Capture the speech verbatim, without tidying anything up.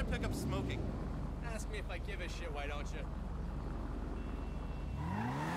pick up smoking. Ask me if I give a shit, why don't you?